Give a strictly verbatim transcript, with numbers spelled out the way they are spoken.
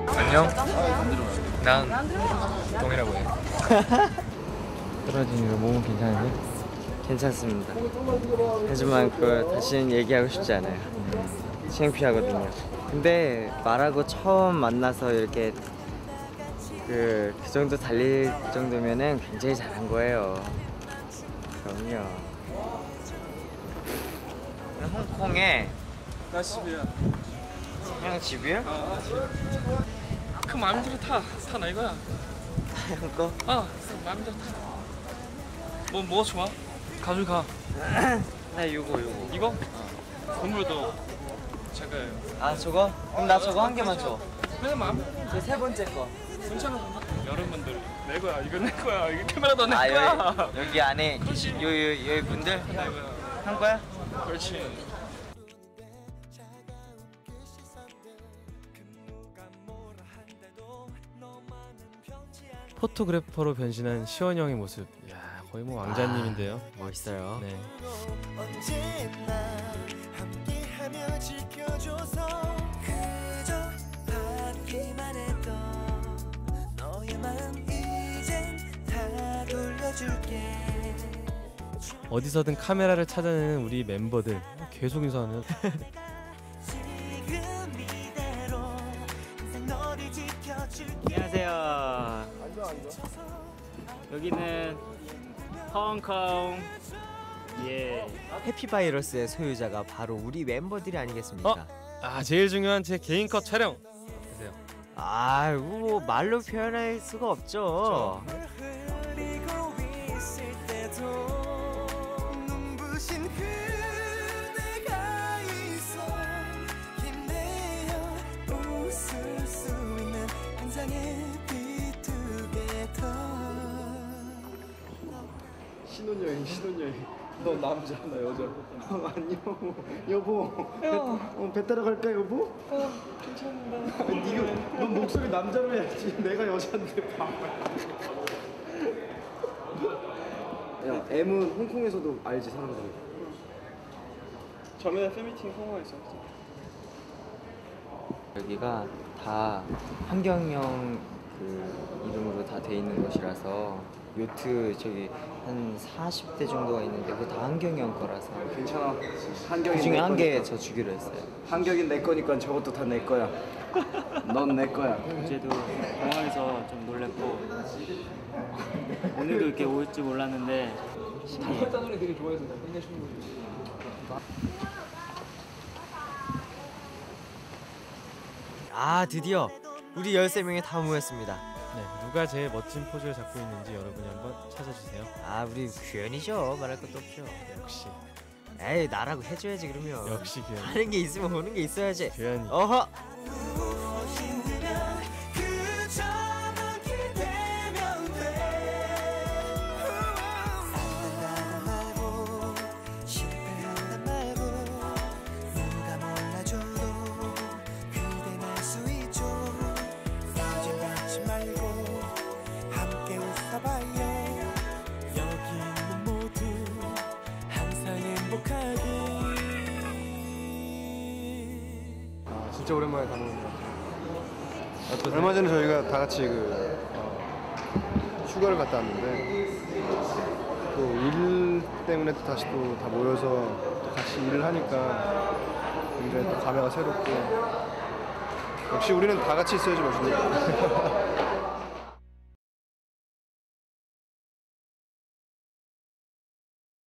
안녕. 난 동이라고 해. 떨어지는 거 몸은 괜찮은데? 괜찮습니다. 하지만 그걸 다시는 얘기하고 싶지 않아요. 음. 창피하거든요. 근데 말하고 처음 만나서 이렇게 그, 그 정도 달릴 정도면은 굉장히 잘한 거예요. 그럼요. 홍콩에 나 집이야. 형 집이야? 어. 그 마음대로 타. 타 나 이거야. 형 거? 어. 마음대로 타. 뭐, 뭐 좋아? 가져가. 나 요거 요거. 이거? 어. 건물도 제가요. 아 저거? 그럼 나 저거 한 개만 줘. 그냥 마음. 그 세 번째 거. 괜찮아. 여러분들 내 거야. 이거 내 거야. 이거 카메라도 내 아, 거야. 여기, 여기 안에 그렇지. 요, 요, 여기 분들? 내 거야. 한 거야? 그렇지. 포토그래퍼로 변신한 시원이 형의 모습. 이야, 거의 뭐 왕자님인데요. 아, 멋있어요. 네. 어디서든 카메라를 찾아내는 우리 멤버들 계속 인사하네요. 안녕하세요. 여기는 홍콩. 예. 해피바이러스의 소유자가 바로 우리 멤버들이 아니겠습니까? 어? 아, 제일 중요한 제 개인 컷 촬영. 보세요. 아, 이거 뭐 말로 표현할 수가 없죠. 신혼여행 신혼여행. 너 남자 나 여자. 어, 안녕 여보. 배, 어, 배 따라 갈까 여보? 어 괜찮은데. 네가 넌 목소리 남자로 해야지. 내가 여자인데 봐봐. 야 M은 홍콩에서도 알지 사람들이. 전에 팬미팅 성공했어. 여기가 다 환경형 그 이름으로 다 돼 있는 곳이라서 요트 저기 한 사십 대 정도가 있는데 그거 다 한경이 거라서 괜찮아. 한경이 그 중에 내 한 개 거니까. 저 주기로 했어요. 한경이 내 거니까 저것도 다 내 거야. 넌 내 거야. 어제도 공항에서 좀 놀랬고 오늘도 이렇게 올 줄 몰랐는데 닭발따 노래 되게 좋아해서 굉장히 좋은 거지. 아 드디어 우리 열세 명이 다 모였습니다. 네, 누가 제일 멋진 포즈를 잡고 있는지 여러분이 한번 찾아주세요. 아 우리 규현이죠. 말할 것도 없죠. 역시. 에이 나라고 해줘야지 그러면. 역시 규현이. 하는 게 있으면 오는 게 있어야지. 규현이. 어허. 진짜 오랜만에 가는 것 같아요. 얼마 전에 저희가 다 같이 그 어, 휴가를 갔다 왔는데 또 일 때문에 또 다시 또 다 모여서 또 같이 일을 하니까 굉장히 또 감회가 새롭고 역시 우리는 다 같이 있어야지 멋있는 거예요.